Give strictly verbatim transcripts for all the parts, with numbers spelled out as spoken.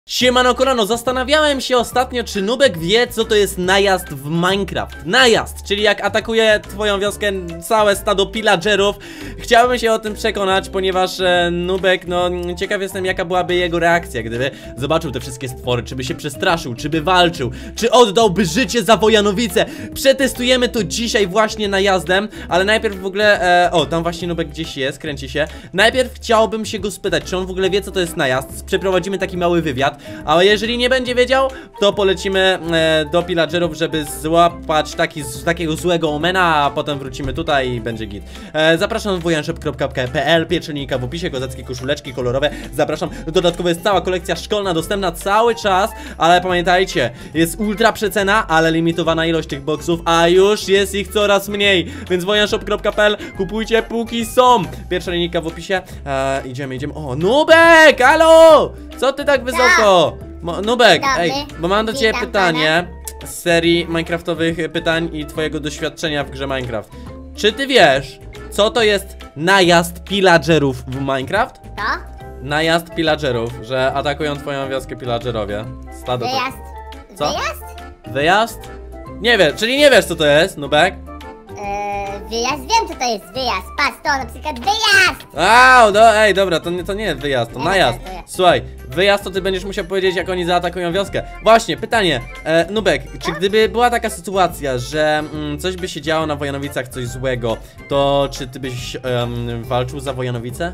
Siemano kolano, zastanawiałem się ostatnio, czy Nubek wie, co to jest najazd w Minecraft. Najazd, czyli jak atakuje twoją wioskę całe stado pillagerów. Chciałbym się o tym przekonać, ponieważ e, Nubek, no ciekaw jestem, jaka byłaby jego reakcja, gdyby zobaczył te wszystkie stwory, czy by się przestraszył, czy by walczył, czy oddałby życie za Wojanowice. Przetestujemy to dzisiaj właśnie najazdem, ale najpierw w ogóle, e, o tam właśnie Nubek gdzieś jest, kręci się. Najpierw chciałbym się go spytać, czy on w ogóle wie, co to jest najazd. Przeprowadzimy taki mały wywiad. A jeżeli nie będzie wiedział, to polecimy e, do pillagerów, żeby złapać taki, z, takiego złego omena, a potem wrócimy tutaj i będzie git. e, Zapraszam wojanshop kropka p l, pierwszy linka w opisie, kozackie koszuleczki kolorowe. Zapraszam, dodatkowo jest cała kolekcja szkolna dostępna cały czas. Ale pamiętajcie, jest ultra przecena, ale limitowana ilość tych boksów, a już jest ich coraz mniej. Więc wojanshop kropka p l, kupujcie póki są. Pierwsza linka w opisie. e, Idziemy, idziemy. O, Nubek, halo! Co ty tak wysoko? Mo Nubek, ej, bo mam do ciebie pytanie z serii minecraftowych pytań i twojego doświadczenia w grze Minecraft. Czy ty wiesz, co to jest najazd pillagerów w Minecraft? To? Najazd pillagerów, że atakują twoją wioskę pillagerowie. Stado. Wyjazd. Co? Wyjazd? Wyjazd? Nie wiesz, czyli nie wiesz, co to jest, Nubek? Eee, wyjazd, wiem co to jest wyjazd. Patrz, to na przykład wyjazd! A, do, ej, dobra, to nie, to nie jest wyjazd, to Nie, najazd. to jest. Słuchaj, wyjazd to ty będziesz musiał powiedzieć, jak oni zaatakują wioskę. Właśnie, pytanie, e, Nubek, czy gdyby była taka sytuacja, że mm, coś by się działo na Wojanowicach, coś złego, to czy ty byś em, walczył za Wojanowice?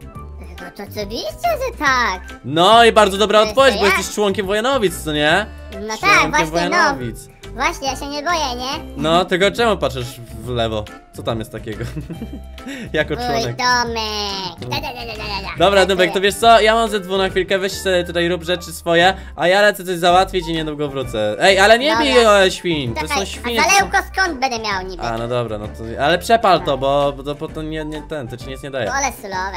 No to oczywiście, że tak. No i bardzo dobra To jest odpowiedź, bo ja? jesteś członkiem Wojanowic, co nie? No tak, Członkiem właśnie, Wojanowic. no. Właśnie, ja się nie boję, nie? No, tylko czemu patrzysz w lewo? Co tam jest takiego? Jako Mój członek. domek. Da, da, da, da, da, da. Dobra, Tak Nubek, jest. to wiesz co? Ja mam ze dwu na chwilkę, weź sobie tutaj rób rzeczy swoje, a ja lecę coś załatwić i niedługo wrócę. Ej, ale nie Dobra. bij o świń, to są Czekaj, świnie. a to są- zalełko skąd będę miał niby? A, no dobra, no to... Ale przepal to, bo, bo to, bo to nie, nie ten, to ci nic nie daje. Ole sulowe.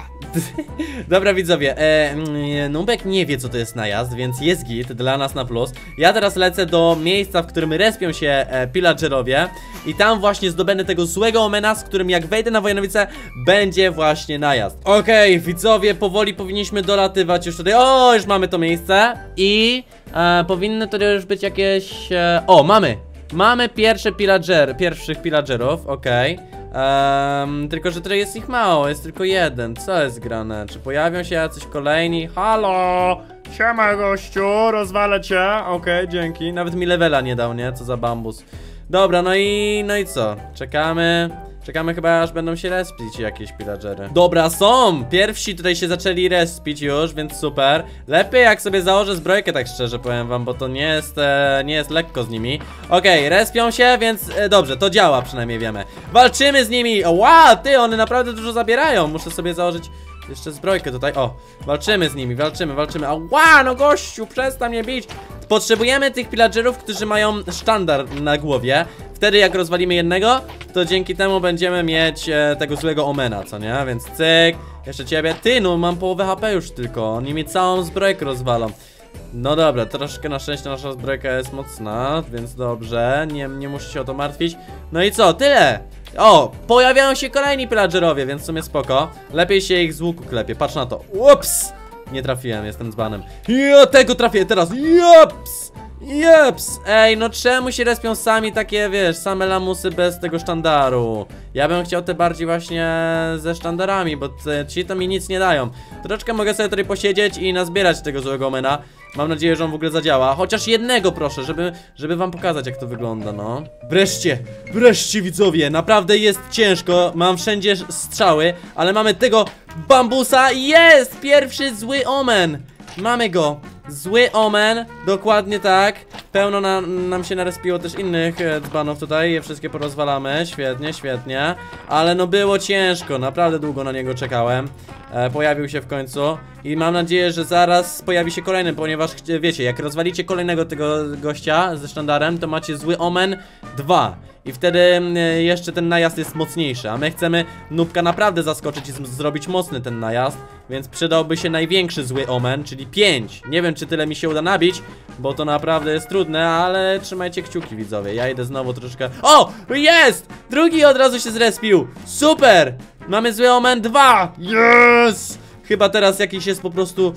Dobra, widzowie, e, mm, Nubek nie wie, co to jest najazd, więc jest git, dla nas na plus. Ja teraz lecę do miejsca, w którym respią się e, pillagerowie i tam właśnie zdobędę tego złego omena, z którym jak wejdę na Wojanowice, będzie właśnie najazd. Okej, okay, widzowie, powoli powinniśmy dolatywać już tutaj. O, już mamy to miejsce i e, powinny to już być jakieś... E, o, mamy! Mamy pierwsze pillager, pierwszych pillagerów, okej. Okay. Um, tylko, że tutaj jest ich mało, jest tylko jeden. Co jest grane? Czy pojawią się jacyś kolejni? Halo! Siema gościu, rozwalę cię. Okej, okay, dzięki. Nawet mi levela nie dał, nie? Co za bambus. Dobra, no i... no i co? Czekamy... Czekamy chyba, aż będą się respić jakieś pillagery. Dobra, są! Pierwsi tutaj się zaczęli respić już, więc super. Lepiej jak sobie założę zbrojkę, tak szczerze powiem wam, bo to nie jest, e, nie jest lekko z nimi. Okej, okay, respią się, więc e, dobrze, to działa, przynajmniej wiemy. Walczymy z nimi! Wow, ty, one naprawdę dużo zabierają. Muszę sobie założyć jeszcze zbrojkę tutaj, o. Walczymy z nimi, walczymy, walczymy. Ała, no gościu, przestań mnie bić. Potrzebujemy tych pillagerów, którzy mają sztandar na głowie. Wtedy jak rozwalimy jednego, to dzięki temu będziemy mieć e, tego złego omena, co nie? Więc cyk, jeszcze ciebie. Ty, no mam połowę H P już tylko. Oni mi całą zbrojkę rozwalą. No dobra, troszkę na szczęście nasza zbrojka jest mocna, więc dobrze, nie, nie muszę się o to martwić. No i co, tyle! O, pojawiają się kolejni pillagerowie, więc w sumie spoko. Lepiej się ich z łuku klepie, patrz na to. Ups! Nie trafiłem, jestem dzbanem. Ja tego trafię teraz, jeps! Jeps! Ej, no czemu się respią sami takie, wiesz, same lamusy bez tego sztandaru? Ja bym chciał te bardziej właśnie ze sztandarami, bo te, ci to mi nic nie dają. Troszeczkę mogę sobie tutaj posiedzieć i nazbierać tego złego omena. Mam nadzieję, że on w ogóle zadziała. Chociaż jednego proszę, żeby, żeby wam pokazać, jak to wygląda, no. Wreszcie, wreszcie widzowie, naprawdę jest ciężko. Mam wszędzie strzały, ale mamy tego bambusa. Jest! Pierwszy zły omen. Mamy go. Zły omen, dokładnie tak. Pełno na, nam się narespiło też innych e, dzbanów tutaj, je wszystkie porozwalamy. Świetnie, świetnie. Ale no było ciężko, naprawdę długo na niego czekałem. e, Pojawił się w końcu. I mam nadzieję, że zaraz pojawi się kolejny, ponieważ wiecie, jak rozwalicie kolejnego tego gościa ze sztandarem, to macie zły omen dwa. I wtedy e, jeszcze ten najazd jest mocniejszy. A my chcemy Nubka naprawdę zaskoczyć i zrobić mocny ten najazd. Więc przydałby się największy zły omen, czyli pięć. Nie wiem, czy tyle mi się uda nabić, bo to naprawdę jest trudne, ale trzymajcie kciuki, widzowie. Ja idę znowu troszkę... O! Jest! Drugi od razu się zrespił! Super! Mamy zły omen dwa! Yes! Chyba teraz jakiś jest po prostu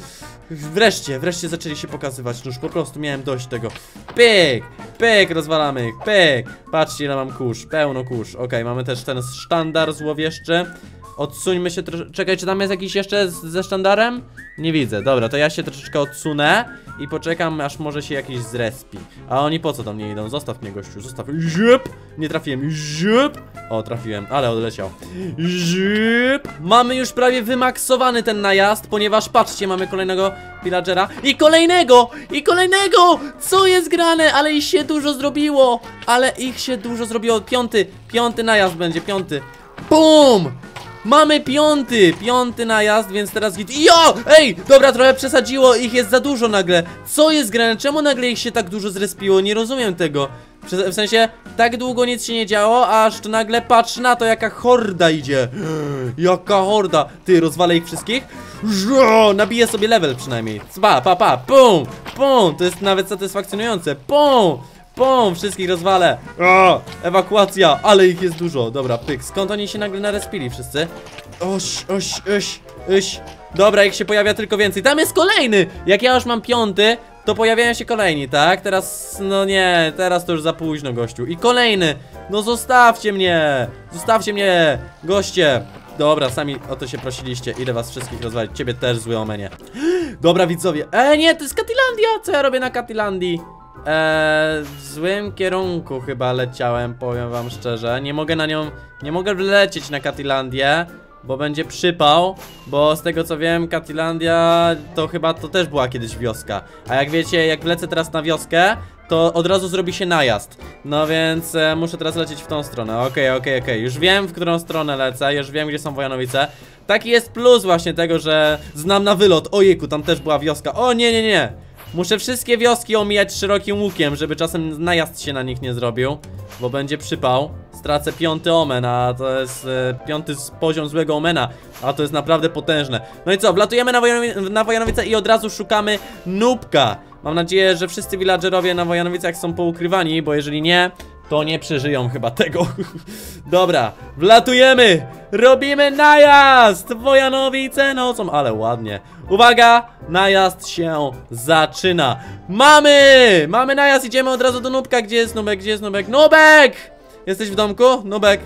Wreszcie, wreszcie zaczęli się pokazywać. No już po prostu miałem dość tego. Pyk, pyk, rozwalamy ich, pyk. Patrzcie, ile mam kurz, pełno kurz. Okej, mamy też ten sztandar złowieszczy. Odsuńmy się troszeczkę. Czekaj, czy tam jest jakiś jeszcze z, ze sztandarem? Nie widzę, dobra, to ja się troszeczkę odsunę i poczekam, aż może się jakiś zrespi. A oni po co do mnie idą? Zostaw mnie, gościu, zostaw. Ziep! Nie trafiłem, ziep! O, trafiłem, ale odleciał. Ziep! Mamy już prawie wymaksowany ten najazd, ponieważ patrzcie, mamy kolejnego villagera i kolejnego! I kolejnego! Co jest grane? Ale ich się dużo zrobiło! Ale ich się dużo zrobiło. Piąty, piąty najazd będzie, piąty. BUM! Mamy piąty, piąty najazd, więc teraz git. Jo! Ej, dobra, trochę przesadziło, ich jest za dużo nagle. Co jest grane? Czemu nagle ich się tak dużo zrespiło? Nie rozumiem tego. W sensie, tak długo nic się nie działo, aż to nagle patrz na to, jaka horda idzie. Jaka horda. Ty, rozwalę ich wszystkich? Żo, nabiję sobie level przynajmniej. Pa, pa, pa, pum, pum. To jest nawet satysfakcjonujące. Pum. Pum, wszystkich rozwalę. O, ewakuacja, ale ich jest dużo. Dobra, pyk, skąd oni się nagle narespili wszyscy? Oś, oś, oś, oś. Dobra, ich się pojawia tylko więcej. Tam jest kolejny. Jak ja już mam piąty, to pojawiają się kolejni, tak? Teraz, no nie, teraz to już za późno, gościu. I kolejny. No zostawcie mnie. Zostawcie mnie, goście. Dobra, sami o to się prosiliście. Idę was wszystkich rozwalić. Ciebie też, zły omenie. Dobra, widzowie. E, nie, to jest Katilandia. Co ja robię na Katilandii? Eee, w złym kierunku chyba leciałem, powiem wam szczerze. Nie mogę na nią, nie mogę wlecieć na Katilandię, bo będzie przypał. Bo z tego co wiem, Katilandia to chyba to też była kiedyś wioska. A jak wiecie, jak wlecę teraz na wioskę, to od razu zrobi się najazd. No więc e, muszę teraz lecieć w tą stronę. Okej, okej, okej, już wiem, w którą stronę lecę. Już wiem, gdzie są Wojanowice. Taki jest plus właśnie tego, że znam na wylot. Ojejku, tam też była wioska. O nie, nie, nie. Muszę wszystkie wioski omijać szerokim łukiem, żeby czasem najazd się na nich nie zrobił, bo będzie przypał. Stracę piąty omen, a to jest e, piąty poziom złego omena, a to jest naprawdę potężne. No i co, wlatujemy na, Wojanowi na Wojanowice i od razu szukamy Nubka. Mam nadzieję, że wszyscy villagerowie na Wojanowicach są poukrywani, bo jeżeli nie, to nie przeżyją chyba tego. Dobra, wlatujemy! Robimy najazd! Wojanowice nocą, ale ładnie. Uwaga, najazd się zaczyna. Mamy! Mamy najazd, idziemy od razu do Nubka. Gdzie jest Nubek? Gdzie jest Nubek? Nubek! Jesteś w domku? Nubek?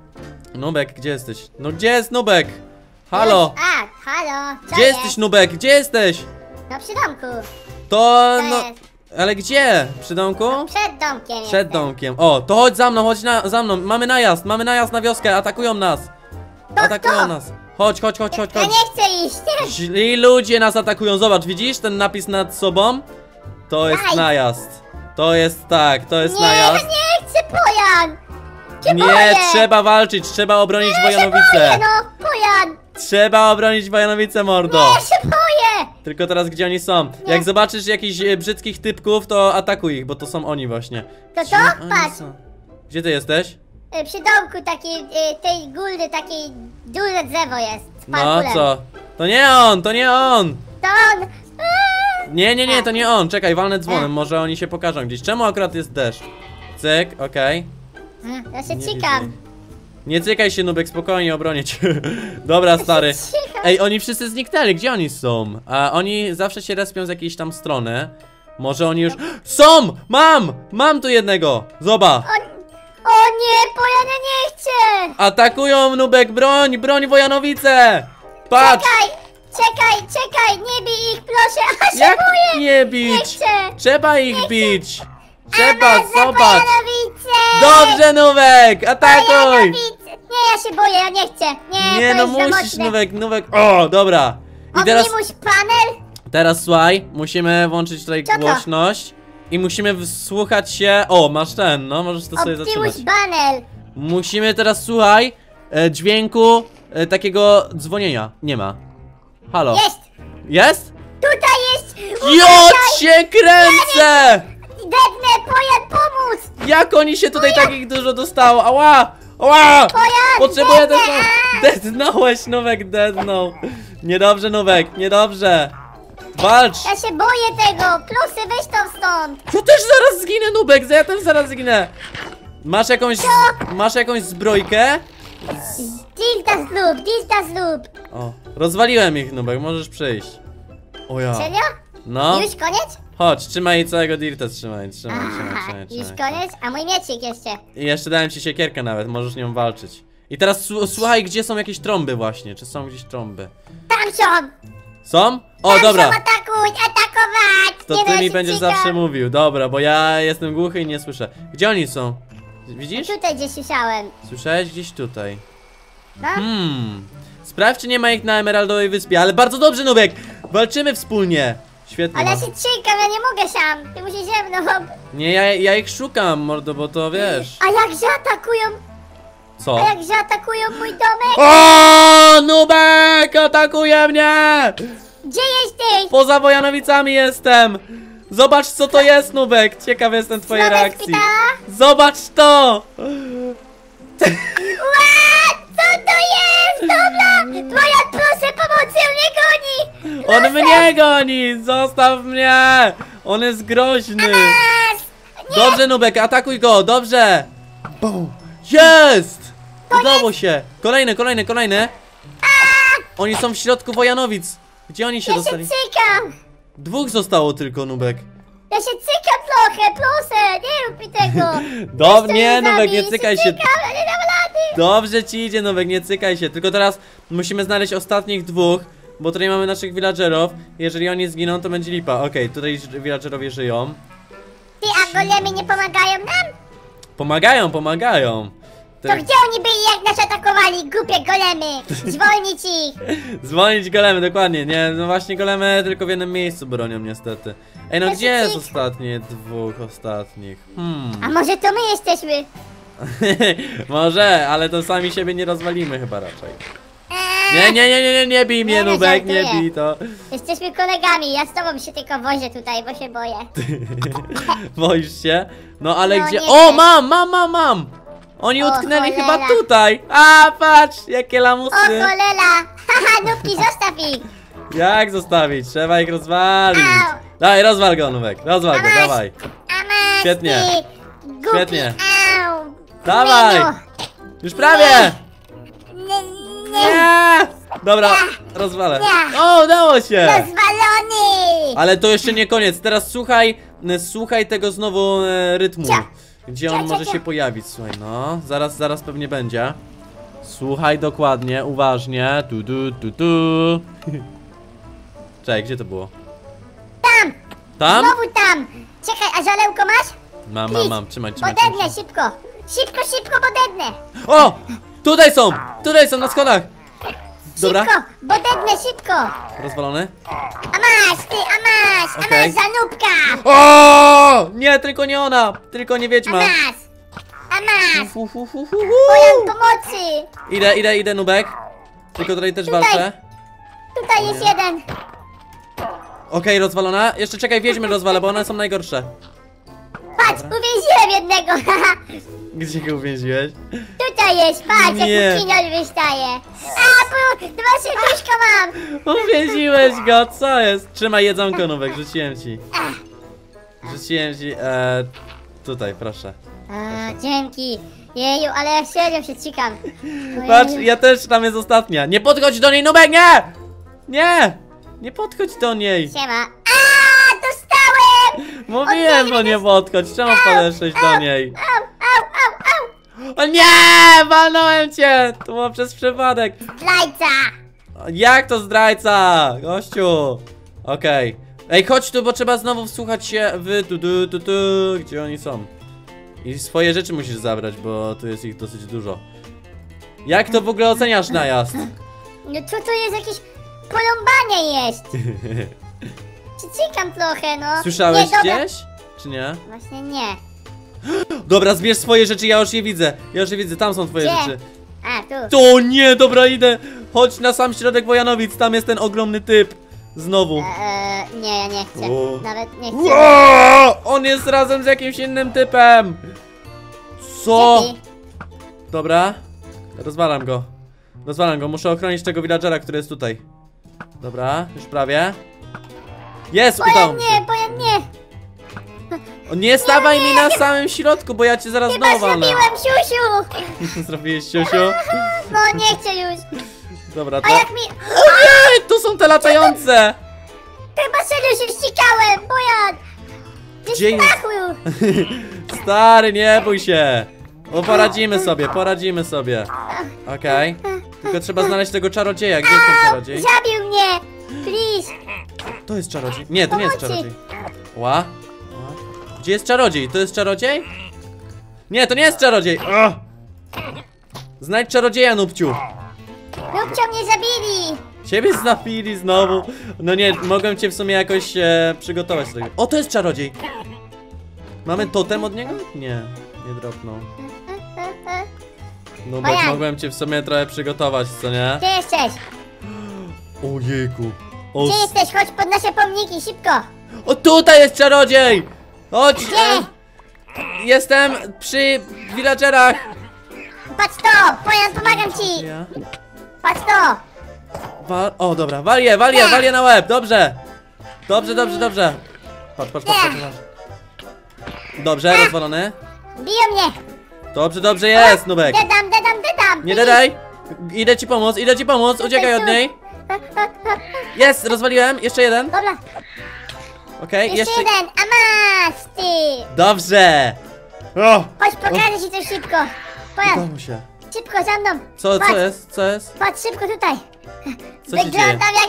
Nubek, gdzie jesteś? No gdzie jest Nubek? Halo? A, halo. Co Gdzie jest? jesteś, Nubek? Gdzie jesteś? No przy domku. To Co no... jest? Ale gdzie? Przy domku? Przed domkiem Przed jestem. domkiem. O, to chodź za mną, chodź na, za mną. Mamy najazd, mamy najazd na wioskę, atakują nas. Atakują kto? nas. Chodź, chodź, chodź, chodź, Ja chodź. nie chcę iść. Źli ludzie nas atakują. Zobacz, widzisz ten napis nad sobą? To jest Daj. najazd. To jest tak, to jest Nie, ja najazd. nie chcę, Pojan. Cię Nie, boję. trzeba walczyć, trzeba obronić Ja się boję, Wojanowice. no, Pojan. Trzeba obronić Wojanowice, mordo. Ja się boję. Tylko teraz gdzie oni są? Jak zobaczysz jakichś e, brzydkich typków, to atakuj ich, bo to są oni właśnie. To Gdzie to? oni Patrz. są? Gdzie ty jesteś? Y, Przy domku takiej, y, tej guldy, takiej duże drzewo jest. Z No parkulem. co? To nie on, to nie on! To on. Aaa. Nie, nie, nie, to nie on. Czekaj, walnę dzwonem, E. może oni się pokażą gdzieś. Czemu akurat jest deszcz? Cyk, okej. Ja się Nie cikam. widzę. Nie cykaj się, Nubek, spokojnie, obronię cię. Dobra, stary. Cikam. Ej, oni wszyscy zniknęli, gdzie oni są? A oni zawsze się respią z jakiejś tam strony. Może oni już... Są! Mam! Mam tu jednego! Zobacz! O, o nie, Pojan, ja nie chcę. Atakują, Nubek, broń! Broń Wojanowice! Patrz! Czekaj, czekaj, czekaj, nie bij ich, proszę. A się Jak boję. nie Nie bić? chcę. Trzeba ich bić! Trzeba, Ama za zobacz! Pojanowice. Dobrze, Nubek! Atakuj! Pojanowice. Nie, ja się boję, ja nie chcę. Nie, Nie, to no jest za musisz, mocne. Nubek, Nubek. O, dobra. I teraz, Optimus panel? teraz słuchaj, musimy włączyć tutaj Co to? głośność i musimy wsłuchać się. O, masz ten, no, możesz to sobie zatrzymać. Optimus panel. Musimy teraz, słuchaj, e, dźwięku e, takiego dzwonienia. Nie ma. Halo. Jest. Jest? Tutaj jest. Jot się kręcę! Dednę, Pojan, pomóc. Jak oni się tutaj takich dużo dostało? Ała! Ała! Pojan, Potrzebuję dednę. też. Dednąłeś, Nubek, dednął. Niedobrze, Nubek, niedobrze. Walcz! Ja się boję tego. Plusy, weź to stąd. Ja też zaraz zginę, Nubek, ja też zaraz zginę. Masz jakąś, masz jakąś zbrojkę? Dilda zlub, dilda zlub. O, rozwaliłem ich, Nubek, możesz przyjść. O ja. Serio? No. Już koniec? Chodź, trzymaj całego dirta, trzymaj, trzymaj, trzymaj, Aha, trzymaj, już trzymaj. koniec? A mój miecik jeszcze. I jeszcze dałem ci siekierkę nawet, możesz nią walczyć. I teraz su- słuchaj, gdzie są jakieś trąby właśnie, czy są gdzieś trąby? Tam są! Są? O, Tam dobra. są, atakuj, atakować! To Nie ty no, mi się będziesz cikam. zawsze mówił, dobra, bo ja jestem głuchy i nie słyszę. Gdzie oni są? Widzisz? Tutaj gdzieś słyszałem. Słyszałeś gdzieś tutaj. No? Hmm. Sprawdź, czy nie ma ich na Emeraldowej Wyspie, ale bardzo dobrze, Nubek! Walczymy wspólnie! Świetnie. Ale no. ja się cikam, ja nie mogę sam. Ty musisz ze mną. Nie, ja, ja ich szukam, mordo, bo to wiesz. A jak zaatakują? Co? A jak zaatakują mój domek? O, Nubek! Atakuje mnie! Gdzie jesteś? Poza Wojanowicami jestem! Zobacz, co to jest, Nubek! Ciekaw jestem twojej Znowu reakcji. szpitala? Zobacz to! Ła! Co to jest? Dobra! Twoja proszę pomocy, on mnie goni! On mnie goni! Zostaw mnie! On jest groźny! Masz! Nie! Dobrze, Nubek, atakuj go! Dobrze! Bum. Jest! Udało się! Kolejny, kolejny, kolejny! Oni są w środku Wojanowic! Gdzie oni się Ja się dostali? cykam! Dwóch zostało tylko, Nubek. Ja się cykam trochę, proszę! Nie rób mi tego! Dob nie, Jeszcze Nubek, nie zabić, cykaj się. Cykam, ale nie dam rady! Dobrze ci idzie, Nubek, nie cykaj się. Tylko teraz musimy znaleźć ostatnich dwóch, bo tutaj mamy naszych villagerów. Jeżeli oni zginą, to będzie lipa. Okej, tutaj villagerowie żyją. Ty, a golemy nie pomagają nam? Pomagają, pomagają. To Te- gdzie oni byli, jak nas atakowali? Głupie golemy! Zwolnić ich! Zwolnić golemy, dokładnie. Nie, no właśnie golemy tylko w jednym miejscu bronią niestety. Ej, no Ja gdzie się jest cik- ostatnie dwóch ostatnich? Hmm. A może to my jesteśmy? Może, ale to sami siebie nie rozwalimy chyba raczej. Eee, Nie, nie, nie, nie, nie, nie bij mnie, Nie, no, Nubek, nie żartuję. bij to. Jesteśmy kolegami, ja z tobą się tylko wożę tutaj, bo się boję. Boisz się? No ale No, gdzie? nie O, chcę. mam, mam, mam, mam! Oni O, utknęli cholera. chyba tutaj. A, patrz, jakie O lamusy. cholera! Haha, nubki, zostaw ich! Jak zostawić? Trzeba ich rozwalić. Au. Dawaj, rozwal go, Nubek, rozwal A go, masz. dawaj. A masz Świetnie. ty, głupi, Świetnie. Au. Dawaj. Gminu. Już prawie! Nie, nie, Nie! Dobra, rozwalę. Nie. O, udało się! rozwalony! Ale to jeszcze nie koniec. Teraz słuchaj, e, słuchaj tego znowu e, rytmu. Cia. Gdzie Cia, on cia, może cia. się pojawić? Słuchaj, no. Zaraz, zaraz pewnie będzie. Słuchaj dokładnie, uważnie. Tu, tu, tu, tu. Czekaj, gdzie to było? Tam! Tam? Znowu tam! Czekaj, a żalełko masz? Mam, mam, mam. Trzymaj, trzymaj. Podednę, trzymaj. szybko! Szybko, szybko, podednę! O! Tutaj są! Tutaj są na schodach! Dobra. Szybko, podednę, szybko! Rozwalony? A masz, ty, a masz! A Okej. masz, zanubka! O! Nie, tylko nie ona! Tylko nie A wiedźma! masz! A masz! Fu, fu, fu, fu, Bojan fu. pomocy! Idę, idę, idę, Nubek. Tylko tutaj też Tutaj. walczę. Tutaj jest jeden! Okej, rozwalona. Jeszcze czekaj, wiedźmy rozwalę, bo one są najgorsze. Patrz, uwięziłem jednego! haha. Gdzie go uwięziłeś? Tutaj jest, patrz, Nie. jak kiniol wystaje! A, bo dwa serduszka mam! Uwięziłeś go, co jest? Trzymaj jedzonko, Nubek, rzuciłem ci. Rzuciłem ci, e, tutaj, proszę. A, dzięki! Jeju, ale ja serio się cikam! Ojeju. Patrz, ja też, tam jest ostatnia. Nie podchodź do niej, Nubek, nie! Nie! Nie podchodź do niej. Siema! A, dostałem! Mówiłem, bo nie podchodź. Czemu podeszłeś do niej? Au, au, au, au! O nie! Walnąłem cię! To było przez przypadek. Zdrajca! Jak to zdrajca? Gościu! Okej. Ej, chodź tu, bo trzeba znowu wsłuchać się w tu, tu, tu, tu, gdzie oni są. I swoje rzeczy musisz zabrać, bo tu jest ich dosyć dużo. Jak to w ogóle oceniasz najazd? No co to jest jakieś porąbanie jest? Cikam trochę, no. Słyszałeś nie, dobra. gdzieś? Czy nie? Właśnie nie. Dobra, zbierz swoje rzeczy, ja już je widzę. Ja już je widzę, tam są twoje Gdzie? rzeczy. A, tu. To nie, dobra, idę. Chodź na sam środek Wojanowic, tam jest ten ogromny typ. Znowu. Eee, nie, ja nie chcę. O. Nawet nie chcę. Ło! On jest razem z jakimś innym typem. Co? Gdzie ty? Dobra. Rozwalam go. Rozwalam go, muszę ochronić tego villagera, który jest tutaj. Dobra, już prawie. Jest, udało Bojan mi nie, się. Bojan nie. O, nie stawaj mi na samym środku, bo ja cię zaraz Chyba znowu walnę. zrobiłem siusiu. Zrobiłeś siusiu? No, nie chcę już. Dobra, to... A jak mi... Ojej, tu są te latające! chyba serio się ścikałem, bo ja... Gdzie jest? Strachu. Stary, nie bój się. O, poradzimy sobie, poradzimy sobie. Okej. Tylko trzeba znaleźć tego czarodzieja. Gdzie jest ten czarodziej? Zabił mnie! Please! To jest czarodziej. Nie, to nie jest Pomocy. czarodziej. Ła? Ła? Gdzie jest czarodziej? To jest czarodziej? Nie, to nie jest czarodziej. Ugh. Znajdź czarodzieja, Nubciu. Lubcio mnie zabili! Ciebie znapili znowu. No nie, mogłem cię w sumie jakoś e, przygotować do tego. O, to jest czarodziej. Mamy totem od niego? Nie, nie dropnął. No bo Bojan. mogłem cię w sumie trochę przygotować, co nie? Gdzie jesteś? Ojejku. O, Gdzie jesteś? Chodź pod nasze pomniki, szybko! o tutaj jest czarodziej! Chodź! Gdzie? E, jestem przy villagerach. Patrz to! Bojan, pomagam ci! Ja? Patrz to! Wal o, dobra, walię, walię, walię na łeb, dobrze. Dobrze, dobrze, dobrze. Patrz, patrz, patrz, patrz, patrz. Dobrze, rozwalony. Biją mnie! Dobrze, dobrze jest, Nubek. Dedam, dedam, dedam! Nie dodaj. Idę ci pomóc, idę ci pomóc, uciekaj od niej. Jest, rozwaliłem, jeszcze jeden. Dobra, Okej, jeszcze, jeszcze. jeden! A masz, ty! Dobrze. O, Chodź, pokażę ci coś szybko! udało Bojan, mu się. szybko za mną! Co, Patrz, co jest, co jest? patrz szybko tutaj! Co się dzieje? Wyglądam jak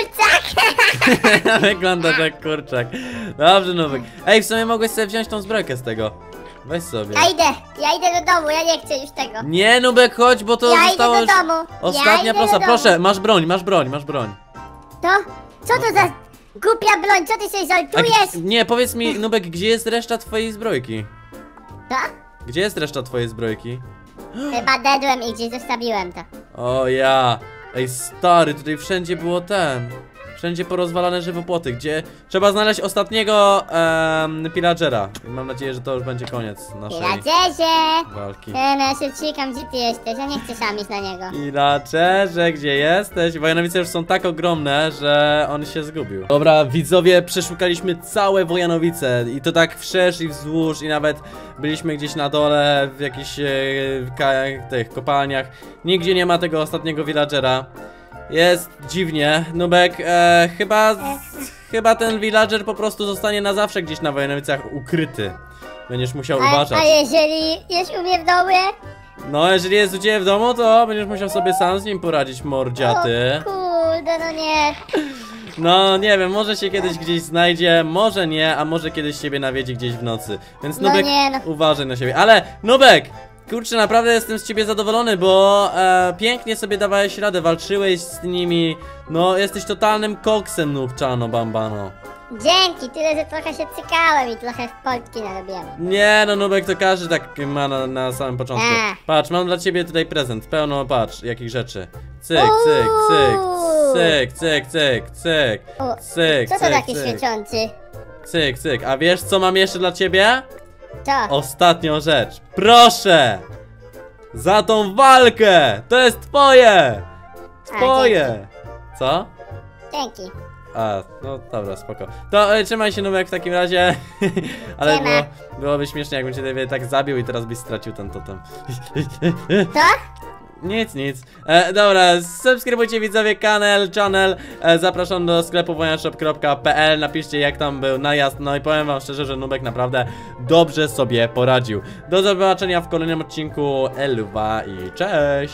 kurczak! Wyglądasz jak kurczak. Dobrze, Nubek. Ej, w sumie mogłeś sobie wziąć tą zbrojkę z tego. Weź sobie. Ja idę, ja idę do domu, ja nie chcę już tego. Nie, Nubek, chodź, bo to Ja zostało idę do już domu. ostatnia Ja idę prosta. do domu. Proszę, masz broń, masz broń, masz broń. To? Co to za głupia broń? Co ty sobie A, żartujesz? g- nie, powiedz mi, Nubek, gdzie jest reszta twojej zbrojki? To? Gdzie jest reszta twojej zbrojki? Chyba dedłem i gdzieś zostawiłem to. O ja. Ej, stary, tutaj wszędzie było ten. Wszędzie porozwalane żywopłoty, gdzie trzeba znaleźć ostatniego em, pillagera. I mam nadzieję, że to już będzie koniec naszej Pillagerze! walki. Em, ja się cikam, gdzie ty jesteś? Ja nie chcę sam iść na niego. Pillagerze, gdzie jesteś? Wojanowice już są tak ogromne, że on się zgubił. Dobra, widzowie, przeszukaliśmy całe Wojanowice i to tak wszerz i wzdłuż i nawet byliśmy gdzieś na dole w jakichś e, ka tych kopalniach. Nigdzie nie ma tego ostatniego villagera. Jest dziwnie. Nubek, e, chyba, chyba ten villager po prostu zostanie na zawsze gdzieś na Wojanowicach ukryty. Będziesz musiał A, uważać. a jeżeli jest u mnie w domu? No, jeżeli jest u ciebie w domu, to będziesz musiał sobie sam z nim poradzić, mordziaty. O kurde, no nie. No, nie wiem, może się kiedyś gdzieś znajdzie, może nie, a może kiedyś ciebie nawiedzi gdzieś w nocy. Więc No Nubek, nie, no. uważaj na siebie. Ale, Nubek! Kurczę, naprawdę jestem z ciebie zadowolony, bo e, pięknie sobie dawałeś radę, walczyłeś z nimi. No, jesteś totalnym koksem, Nubczano Bambano. Dzięki, tyle, że trochę się cykałem i trochę w polski narobiłem. Nie, no Nubek, to każdy tak ma na, na samym początku. Ech. Patrz, mam dla ciebie tutaj prezent, pełno, patrz, jakich rzeczy. Cyk, cyk, cyk, cyk, cyk, cyk, cyk, O, cyk, Co to cyk, taki cyk, świecący? cyk, cyk. A wiesz, co mam jeszcze dla ciebie? Co? Ostatnią rzecz. Proszę! Za tą walkę! To jest twoje! Twoje! Co? Dzięki. A, no dobra, spoko. To e, trzymaj się, Nubek, w takim razie. Ale Siema. było, byłoby śmiesznie, jakbym cię tutaj tak zabił i teraz byś stracił ten totem. Co? Nic, nic. E, dobra, subskrybujcie widzowie kanał, channel. E, zapraszam do sklepu wojanshop kropka p l. Napiszcie, jak tam był najazd. No i powiem wam szczerze, że Nubek naprawdę dobrze sobie poradził. Do zobaczenia w kolejnym odcinku. Eluwa i cześć!